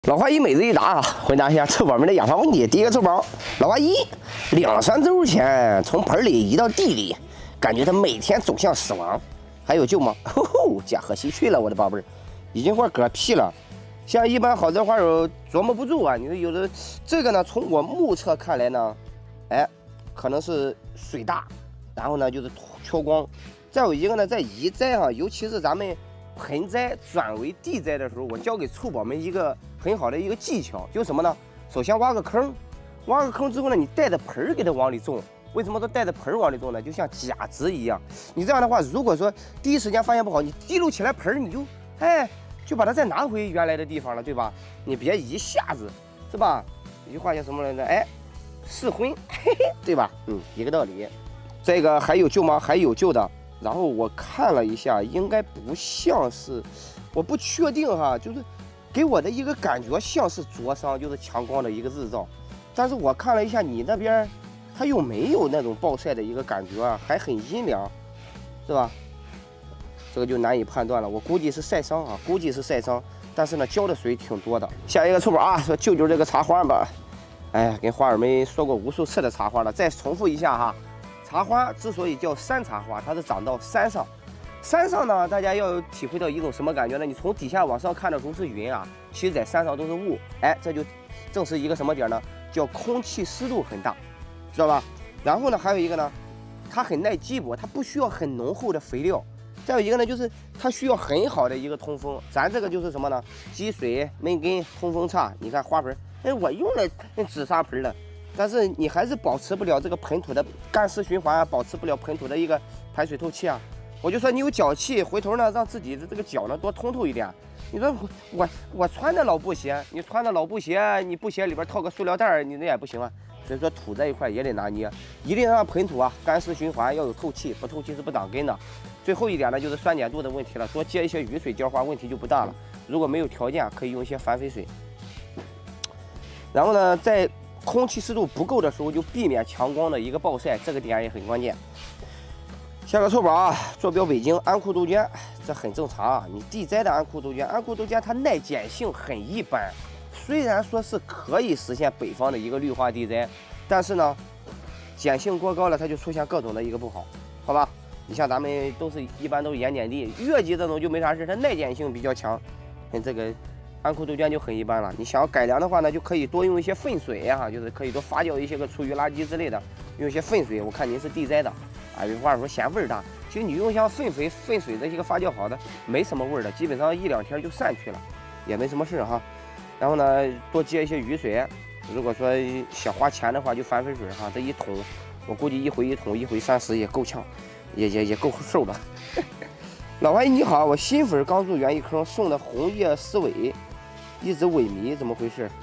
老花一每日一答啊，回答一下臭宝们的养花问题。第一个臭宝，老花一2-3周前从盆里移到地里，感觉它每天走向死亡，还有救吗？吼吼，驾鹤西去了，我的宝贝儿，已经快嗝屁了。像一般好多花友琢磨不住啊，你说有的这个呢，从我目测看来呢，哎，可能是水大，然后呢就是缺光。再有一个呢，在移栽哈，尤其是咱们盆栽转为地栽的时候，我教给臭宝们一个很好的一个技巧，就是什么呢？首先挖个坑，挖个坑之后呢，你带着盆儿给它往里种。为什么说带着盆儿往里种呢？就像假植一样。你这样的话，如果说第一时间发现不好，你滴溜起来盆儿，你就把它再拿回原来的地方了，对吧？你别一下子，是吧？一句话叫什么来着？哎，试婚，嘿嘿，对吧？一个道理。这个还有救吗？还有救的。然后我看了一下，应该不像是，我不确定哈，就是给我的一个感觉像是灼伤，就是强光的一个日照。但是我看了一下你那边，它又没有那种暴晒的一个感觉啊，还很阴凉，是吧？这个就难以判断了，我估计是晒伤啊，估计是晒伤。但是呢，浇的水挺多的。下一个臭宝啊，说救救这个茶花吧。哎呀，跟花儿们说过无数次的茶花了，再重复一下哈。茶花之所以叫山茶花，它是长到山上。山上呢，大家要体会到一种什么感觉呢？你从底下往上看的时候是云啊，其实在山上都是雾。哎，这就正是一个什么点呢？叫空气湿度很大，知道吧？然后呢，还有一个呢，它很耐积薄，它不需要很浓厚的肥料。再有一个呢，就是它需要很好的一个通风。咱这个就是什么呢？积水闷根，通风差。你看花盆，哎，我用了紫砂盆了。但是你还是保持不了这个盆土的干湿循环啊，保持不了盆土的一个排水透气啊。我就说你有脚气，回头呢让自己的这个脚呢多通透一点。你说我穿的老布鞋，你穿的老布鞋，你布鞋里边套个塑料袋，你那也不行啊。所以说土这一块也得拿捏，一定让盆土啊干湿循环，要有透气，不透气是不长根的。最后一点呢就是酸碱度的问题了，多接一些雨水浇花问题就不大了。如果没有条件，可以用一些反肥水。然后呢，在空气湿度不够的时候，就避免强光的一个暴晒，这个点也很关键。下个臭宝啊，坐标北京安库杜鹃，这很正常啊。你地栽的安库杜鹃，安库杜鹃它耐碱性很一般，虽然说是可以实现北方的一个绿化地栽，但是呢，碱性过高了，它就出现各种的一个不好，好吧？你像咱们一般都是盐碱地，越级这种就没啥事，它耐碱性比较强，跟这个安库杜鹃就很一般了。你想要改良的话呢，就可以多用一些粪水啊，就是可以多发酵一些个厨余垃圾之类的，用一些粪水。我看您是地栽的啊，有话说嫌味儿大，其实你用像粪水这些个发酵好的，没什么味儿的，基本上1-2天就散去了，也没什么事哈。然后呢，多接一些雨水。如果说想花钱的话，就反肥水哈，这一桶我估计一回1桶，1回30也够呛，也够受的。老花你好，我新粉刚入园艺坑，送的红叶丝尾一直萎靡，怎么回事？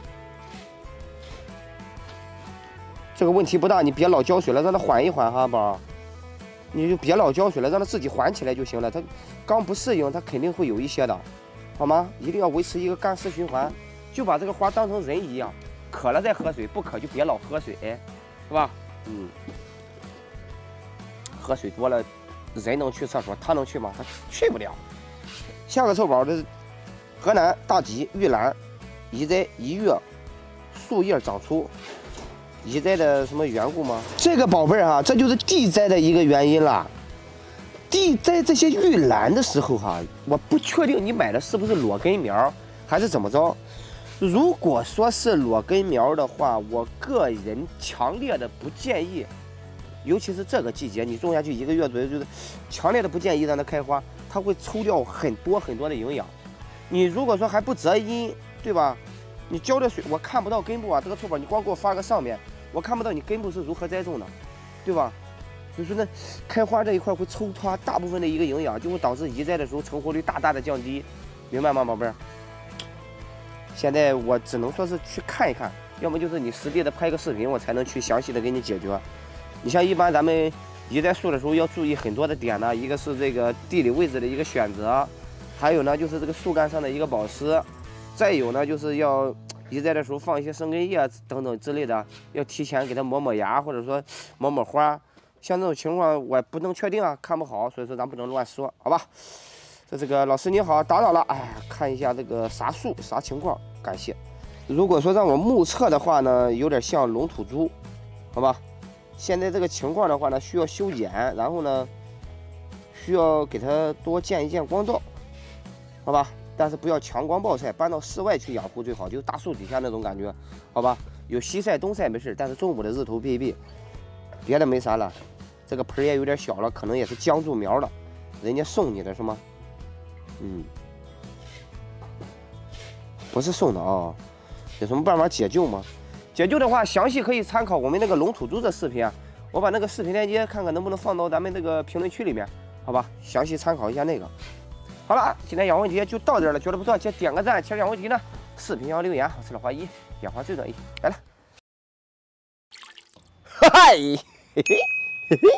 这个问题不大，你别老浇水了，让它缓一缓哈，宝。你就别老浇水了，让它自己缓起来就行了。它刚不适应，它肯定会有一些的，好吗？一定要维持一个干湿循环，就把这个花当成人一样，渴了再喝水，不渴就别老喝水，是吧？喝水多了，人能去厕所，它能去吗？它去不了。下个臭宝的河南大吉玉兰，移栽1月，树叶长粗，移栽的什么缘故吗？这个宝贝儿哈，这就是地栽的一个原因啦。地栽这些玉兰的时候哈，我不确定你买的是不是裸根苗，还是怎么着。如果说是裸根苗的话，我个人强烈的不建议，尤其是这个季节，你种下去1个月左右，就是强烈的不建议让它开花，它会抽掉很多的营养。你如果说还不择阴，对吧？你浇的水我看不到根部啊，这个臭宝你光给我发个上面，我看不到你根部是如何栽种的，对吧？所以说呢，开花这一块会抽它大部分的一个营养，就会导致移栽的时候成活率大大的降低，明白吗，宝贝儿？现在我只能说是去看一看，要么就是你实地的拍个视频，我才能去详细的给你解决。你像一般咱们移栽树的时候要注意很多的点呢，一个是这个地理位置的一个选择，还有呢就是这个树干上的一个保湿，再有呢就是要移栽的时候放一些生根叶等等之类的，要提前给它抹芽或者说抹花。像这种情况我不能确定啊，看不好，所以说咱不能乱说，好吧？这个老师你好，打扰了，哎，看一下这个啥树啥情况，感谢。 如果说让我目测的话呢，有点像龙吐珠，好吧？现在这个情况的话呢，需要修剪，然后呢，需要给它多见一见光照，好吧？但是不要强光暴晒，搬到室外去养护最好，就大树底下那种感觉，好吧？有西晒东晒没事，但是中午的日头避一避，别的没啥了。这个盆也有点小了，可能也是僵住苗了，人家送你的是吗？不是送的啊，有什么办法解救吗？解救的话，详细可以参考我们那个龙吐珠的视频啊，我把那个视频链接看看能不能放到咱们这个评论区里面，好吧？详细参考一下那个。好了，今天养问题就到这儿了，觉得不错，记得点个赞。其实养问题呢，视频要留言，我是老花一，养花最专一，来了，嗨，嘿嘿嘿嘿。